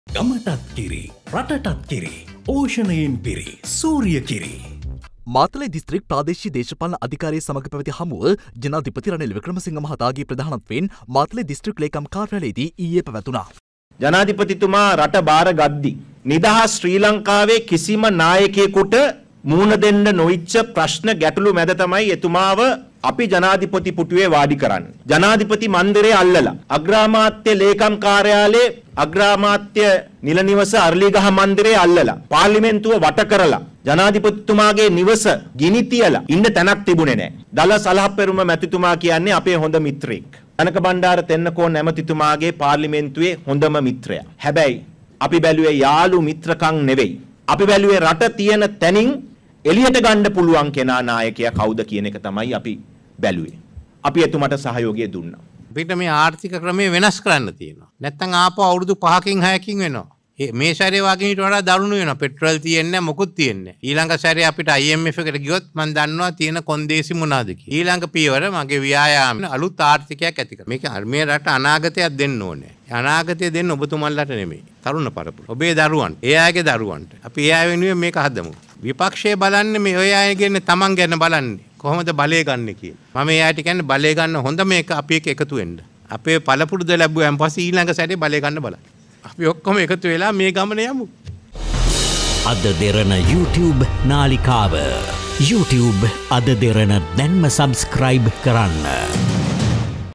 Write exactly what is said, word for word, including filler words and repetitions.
ගමටත් කිරි, රටටත් කිරි, ඕෂණයෙන් පිරි, සූරිය කිරි. මාතලේ දිස්ත්‍රික් ප්‍රාදේශීය දේශපාලන අධිකාරිය සමග පැවති හමුව ජනාධිපති රනිල් වික්‍රමසිංහ මහතාගේ ප්‍රධානත්වයෙන් මාතලේ දිස්ත්‍රික් ලේකම් කාර්යාලයේදී ඊයේ පැවැතුණා. ජනාධිපතිතුමා රට බාර ගද්දි නිදහස් ශ්‍රී ලංකාවේ කිසිම නායකයෙකුට මුහුණ දෙන්න නොඉච්ච ප්‍රශ්න ගැටලු මැද තමයි එතුමාව අපි ජනාධිපති පුටුවේ වාඩි කරන්නේ. ජනාධිපති මන්දිරයේ අල්ලලා අග්‍රාමාත්‍ය ලේකම් කාර්යාලයේ අග්‍රාමාත්‍ය නිල නිවස අර්ලිගහ මන්දිරයේ අල්ලලා පාර්ලිමේන්තුව වට කරලා ජනාධිපතිතුමාගේ නිවස ගිනි තියලා ඉන්න තැනක් තිබුණේ නැහැ. දල සලහපෙරුම මැතිතුමා කියන්නේ අපේ හොඳ මිත්‍රෙක්. ජනක බණ්ඩාර තෙන්නකෝන් ඇමතිතුමාගේ පාර්ලිමේන්තුවේ හොඳම මිත්‍රයා. හැබැයි අපි බැලුවේ යාළු මිත්‍රකම් නෙවෙයි. අපි බැලුවේ රට තියෙන තැනින් එළියට ගන්න පුළුවන් කෙනා නායකයා කවුද කියන එක තමයි අපි බැලුවේ. අපි එතුමට සහයෝගය දුන්නා. අපිට මේ ආර්ථික ක්‍රමය වෙනස් කරන්න තියෙනවා. නැත්නම් ආපහු අවුරුදු පහකින් හයකින් වෙනවා. මේ සැරේ වගේ ඊට වඩා දරුණු වෙනවා. පෙට්‍රල් තියෙන්නේ නැහැ, මොකුත් තියෙන්නේ නැහැ. ඊළඟ සැරේ අපිට I M F එකට ගියොත් මම දන්නවා තියෙන කොන්දේසි මොනවාද කියලා. ඊළඟ පියවර මගේ ව්‍යායාම අලුත් ආර්ථිකයක් ඇති කරනවා. මේක මේ රට අනාගතයක් දෙන්න ඕනේ. අනාගතය දෙන්න ඔබතුමන්ලට නෙමෙයි. තරුණ පරපුර. ඔබේ දරුවන්ට, ඒ අයගේ දරුවන්ට. අපි ඒ අය වෙනුවෙන් මේක හදමු. විපක්ෂයේ බලන්නේ මේ ඔය අයගෙන තමන් ගැන බලන්නේ. කොහොමද බලය ගන්න කියලා. මම ඒ අයට කියන්නේ බලය ගන්න හොඳ මේක අපි එක එකතු වෙන්න. අපේ පළපුරුද්ද ලැබුවාන් පස්සේ ඊළඟ සැරේ බලය ගන්න බලන්න. අපි ඔක්කොම එකතු වෙලා මේ ගමන යමු. අද දෙරණ YouTube නාලිකාව YouTube අද දෙරණ දැන්ම subscribe කරන්න.